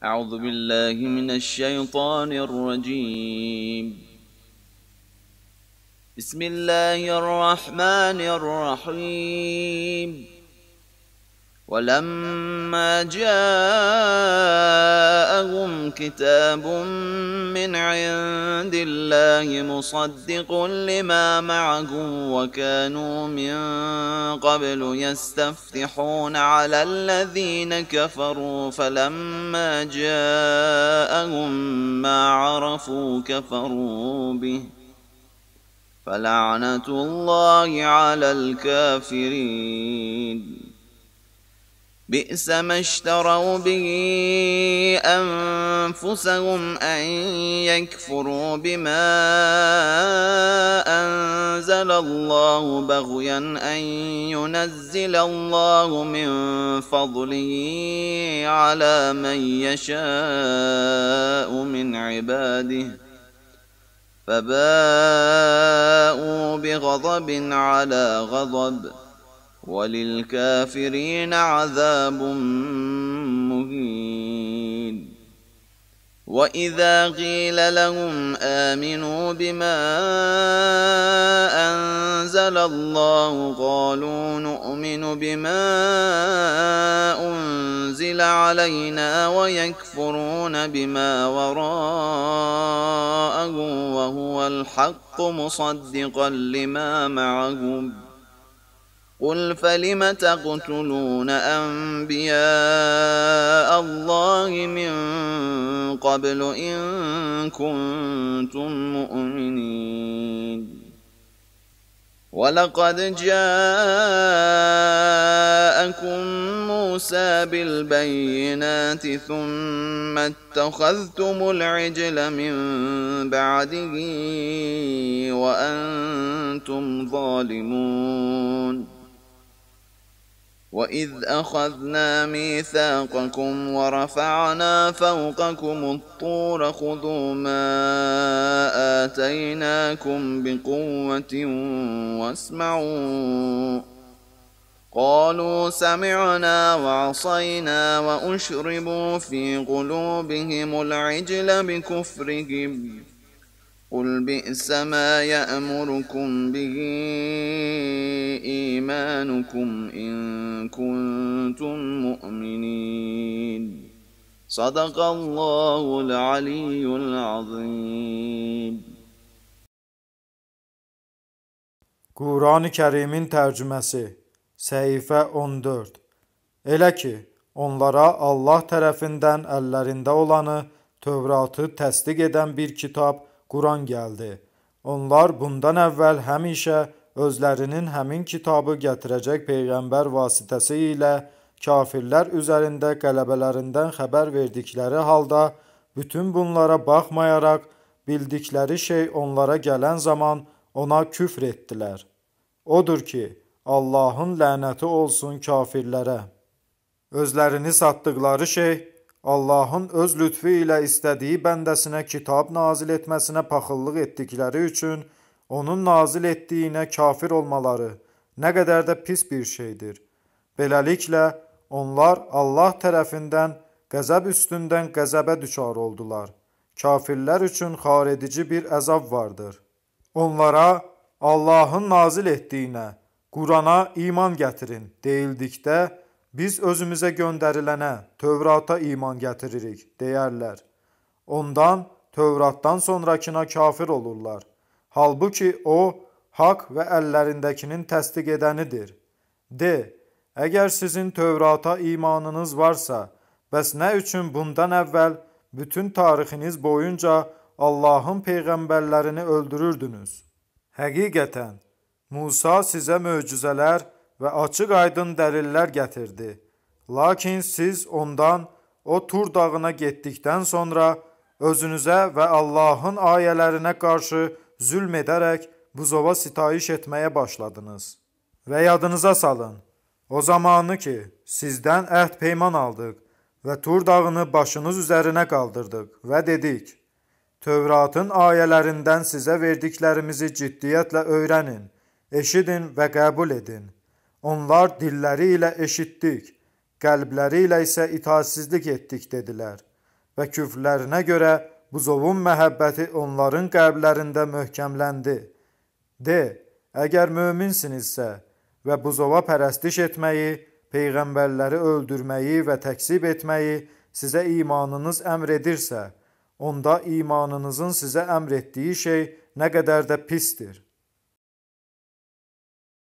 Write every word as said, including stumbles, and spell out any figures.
أعوذ بالله من الشيطان الرجيم. بسم الله الرحمن الرحيم. ولما جاءهم كتاب من عند الله مصدق لما معهم وكانوا من قبل يستفتحون على الذين كفروا فلما جاءهم ما عرفوا كفروا به فلعنة الله على الكافرين. بئس ما اشتروا به أنفسهم أن يكفروا بما أنزل الله بغيا أن ينزل الله من فضله على من يشاء من عباده فباءوا بغضب على غضب وللكافرين عذاب مهين. وإذا قيل لهم آمنوا بما أنزل الله قالوا نؤمن بما أنزل علينا ويكفرون بما وراءه وهو الحق مصدقا لما معهم. قل فلم تقتلون أنبياء الله من قبل إن كنتم مؤمنين. ولقد جاءكم موسى بالبينات ثم اتخذتم العجل من بعده وأنتم ظالمون. وإذ أخذنا ميثاقكم ورفعنا فوقكم الطور خذوا ما آتيناكم بقوة واسمعوا. قالوا سمعنا وعصينا وأشربوا في قلوبهم العجل بكفرهم. قل بئس ما يأمركم به إيمانكم إن كنتم مؤمنين. صدق الله العلي العظيم. Quran-ı Kərimin tərcüməsi Səhifə on dörd. Elə ki, onlara Allah tərəfindən əllərində olanı, Tövratı təsdiq edən bir kitab, Quran gəldi. Onlar bundan əvvəl həmişə özlərinin həmin kitabı gətirəcək Peyğəmbər vasitəsi ilə kafirlər üzərində qələbələrindən xəbər verdikləri halda, bütün bunlara baxmayaraq, bildikləri şey onlara gələn zaman ona küfr etdilər. Odur ki, Allahın lənəti olsun kafirlərə. Özlərini satdıqları şey, Allahın öz lütfu ilə istədiyi bəndəsinə kitab nazil etməsinə paxıllıq etdikləri üçün onun nazil etdiyinə kafir olmaları nə qədər də pis bir şeydir. Beləliklə, onlar Allah tərəfindən qəzəb üstündən qəzəbə düçar oldular. Kafirlər üçün xaredici bir əzab vardır. Onlara Allahın nazil etdiyinə, Qurana iman gətirin deyildikdə, biz özümüzə göndərilənə, Tövrata iman gətiririk, deyərlər. Ondan, Tövratdan sonrakına kafir olurlar. Halbuki o, haqq və əllərindəkinin təsdiq edənidir. De, əgər sizin Tövrata imanınız varsa, bəs nə üçün bundan əvvəl bütün tarixiniz boyunca Allahın peyğəmbərlərini öldürürdünüz? Həqiqətən, Musa sizə möcüzələr və açıq aydın dəlillər gətirdi. Lakin siz ondan o Tur dağına getdikdən sonra özünüzə və Allahın ayələrinə qarşı zülm edərək buzova sitayiş etməyə başladınız. Və yadınıza salın, o zamanı ki, sizdən əhd peyman aldıq və Tur dağını başınız üzərinə qaldırdıq və dedik, Tövratın ayələrindən sizə verdiklərimizi ciddiyyətlə öyrənin, eşidin və qəbul edin. Onlar dilləri ilə eşitdik, qəlbləri ilə isə itaatsizlik etdik dedilər. və küfrlərinə görə buzovun məhəbbəti onların qəlblərində möhkəmləndi. De, əgər möminsinizsə və buzova pərəstiş etməyi, peyğəmbərləri öldürməyi və təkzib etməyi sizə imanınız əmr edirsə, onda imanınızın sizə əmr etdiyi şey nə qədər də pistir.